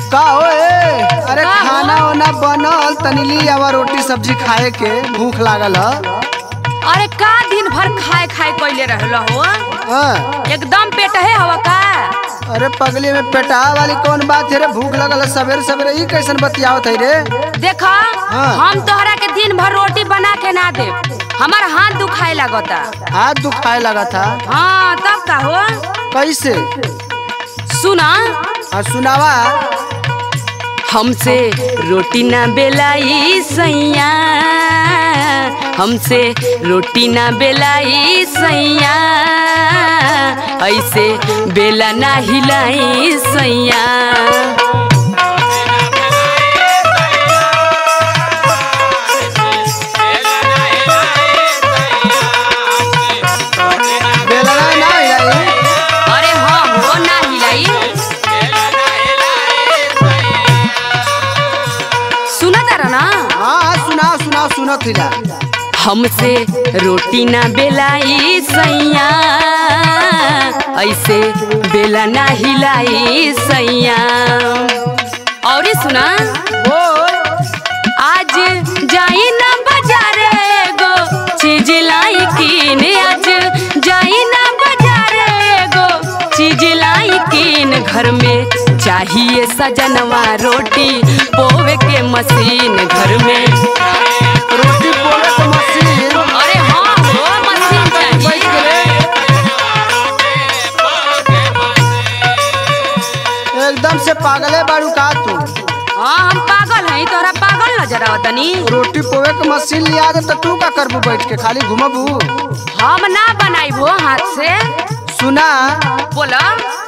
का हो अरे खाना वाना बनल तनी आवा रोटी सब्जी खाए के भूख लागल है। अरे का दिन भर खाए खाए कैले रहलो हो? एकदम पेट है हवा का? अरे पगली में पेटा वाली कौन बात है रे? भूख लगल है सवेरे सवेरे ई कैसन बतियावत है रे? देखा हम तोहरा के दिन भर रोटी बना के ना दे, हमार हाथ दुखाए लगता। हाथ दुखाए लगा था? हाँ तब का हो? कैसे? सुना। हाँ सुनावा। हमसे रोटी ना बेलाई सैया, हमसे रोटी ना बेलाई सैया, ऐसे बेला ना हिलाई सैया। अरे हाँ हो ना हिलाई। सुना तारा ना? हाँ सुना सुना सुना थिला। हमसे रोटी ना बेलाई सैया, ऐसे बेला ना हिलाई सैया। और सुना। आज जाई ना बाजारे एगो चीज लाई कीन, आज जाई ना बाजारे एगो चीज लाई कीन। घर में चाहिए सजनवा रोटी पोवे के मशीन, घर में रोटी पोवे के मशीन। अरे हाँ हो मशीन चाहिए। एकदम से पागले बाड़ू का तू? हाँ हम पागल हैं, तोहरा पागल नजर आवतनी। रोटी पोवे के मशीन लिया दे तो तू का करबू बैठ के? खाली घुमबू? हम ना बनाइबो हाथ से। सुना। बोला।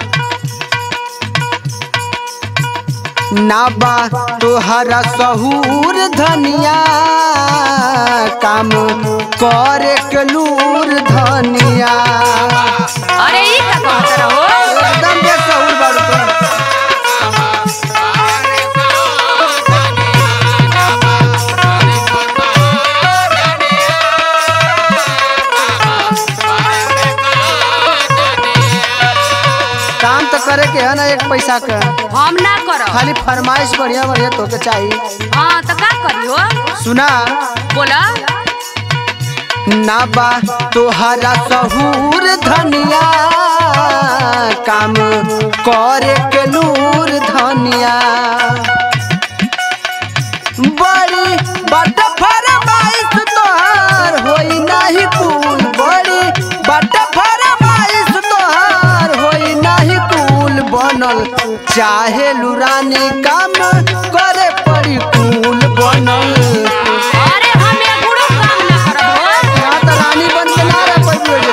ना बा तोहरा सहूर धनिया, काम करे के लूर धनिया। अरे ई का कहत रहो? एकदम बेसहूर बाड़ू तू। काम तो करे के है ना एक पैसा का। हम ना करो। खाली फरमाइश बढ़िया बढ़िया तो के चाहिए। हाँ तो का करियो? सुना। बोला। ना बा तोहरा सहूर धनिया, काम करे के लूर धनिया। बड़ी बट फरमाइश तोहार होई नाही कुल, बड़ी बट फरमाइश तोहार होई नाही कुल। बनल चाहे लुरानी काम करे पड़ी कुल बनल। अरे हम एगुड़ो काम ना करबो। यहाँ तो रानी बन के ना रह पाइबे।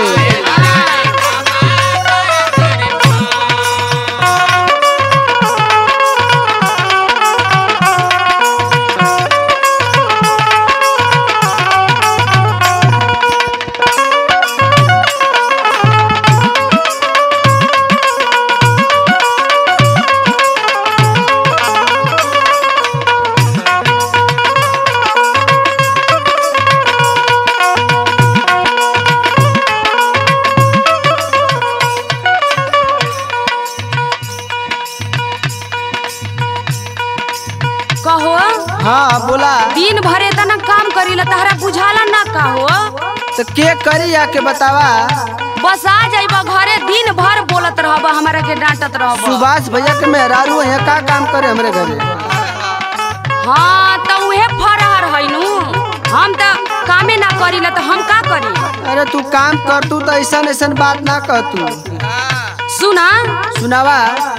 कहो। हाँ बोला। दिन भर इतना काम करीला तहरा बुझाला ना का हो? तो के करी आके बतावा। बस आ जाइबा घरे, दिन भर बोलत रहबा, हमारा के डांटत रहबा। सुभाष भैया के मेहरारू है का काम करे हमरे घरे? हाँ तो उहे फरहर है नु, हम तो कामे ना करीला तो हम का करी? अरे तू काम कर तू तो ऐसा ऐसा बात ना कह तू। सुना। सुनावा।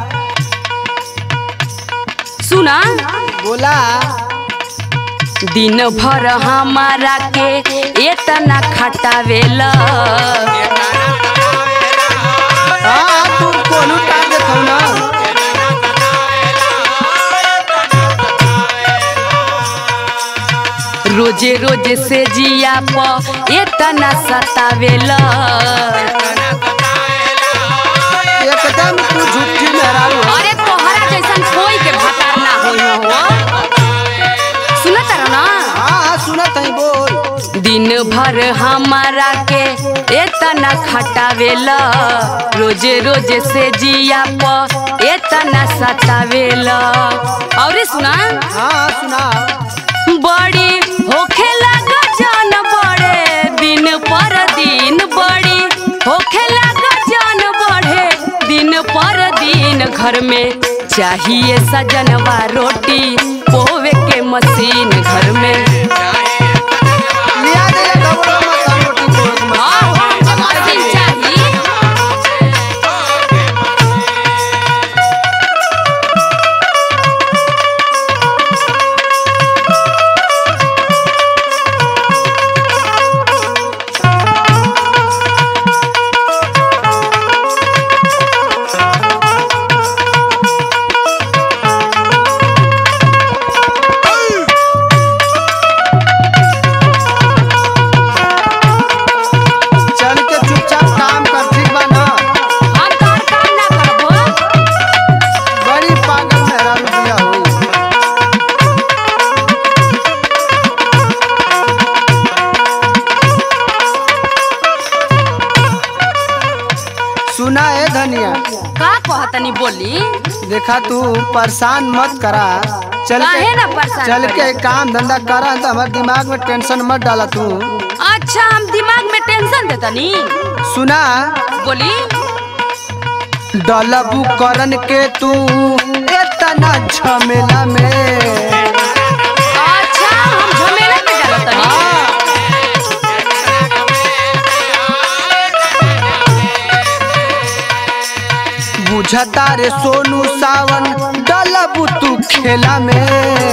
सुना। बोला। दिन भर हमारा के इतना खटावेला। हाँ तू कोनो टाइम देखो ना। रोजे रोजे से जिया प इतना सतावेला। एकदम तू झूठी मेहरारू। अरे तोहरा जैसन कोई के भतार ना होई हो। सुनत रह ना? हाँ सुनत है बोल। दिन भर हमारा के एतना खटावेला रोजे रोजे से जिया प एतना सतावेला। और सुना हाँ सुना। बड़ी होखे लगा जान बढ़े दिन पर दिन, बड़ी होखे लगा जान बढ़े दिन पर दिन। घर में चाहिए सजनवा रोटी पोवे के मशीन, घर में लिया दे घबरो मत, रोटी पोवे के मशीन। हाँ हमको मशीन चाहिए। चल के चुपचाप काम कर, ठीक बा ना? हम तोहर काम ना करबो। बड़ी पागल मेहरारू बिया हुई। सुना है धनिया, का कहतनी बोली? देखा तू परेशान मत करा। चल काहे ना परेशान चल करी? के काम धंधा करा तो हमारे दिमाग में टेंशन मत डाला तू। अच्छा हम दिमाग में टेंशन देतनी? सुना, बोली। डलबू करन के तू इतना झमेला में। अच्छा हम झमेला में डालतनी? बुझता रे सोनू सावन, डलबू तू खेला में।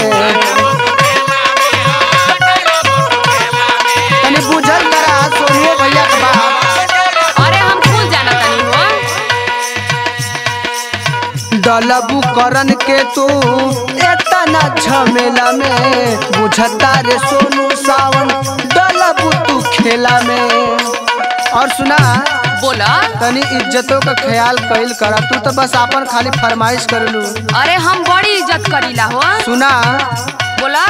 तनी बुझल करा सोनू भैया के बात। अरे हम खुद जानतनी हो। डलबू करन के तू इतना झमेला में। बुझता रे सोनू सावन, डलबू तू खेला में। और सुना, बोला। तनी इज्जतों का ख्याल कइल करा। तू तो बस अपन खाली फरमाइश करलू। अरे हम बड़ी इज्जत करीला हो। सुना, बोला।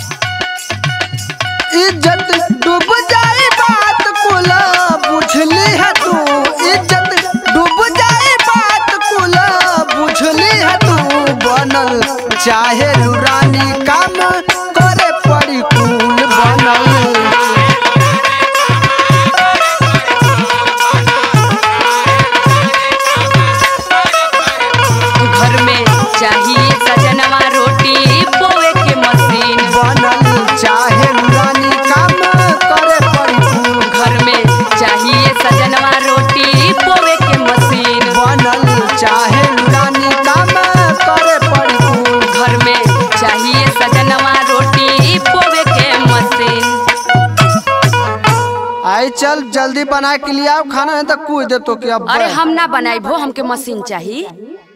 इज्जत डूब जाए बात कुला बुझली है तू। इज्जत डूब जाए बात कुला बुझली है तू। बनल चाहे रानी काम करे पड़ी कुल बनल। घर में चाहिए सजनवा रोटी पोवे के मशीन, बनल चाहे रानी काम करे पड़ी कुल। घर में चाहिए सजनवा रोटी पोवे के मशीन, बनल चाहे रानी काम करे पड़ी कुल। घर में चाहिए सजनवा रोटी पोवे के मशीन। आई चल जल्दी बना के लिए आओ खाना, नहीं तो कूद दे तो क्या। अरे हम ना बनाई भो, हमके मशीन चाहिए।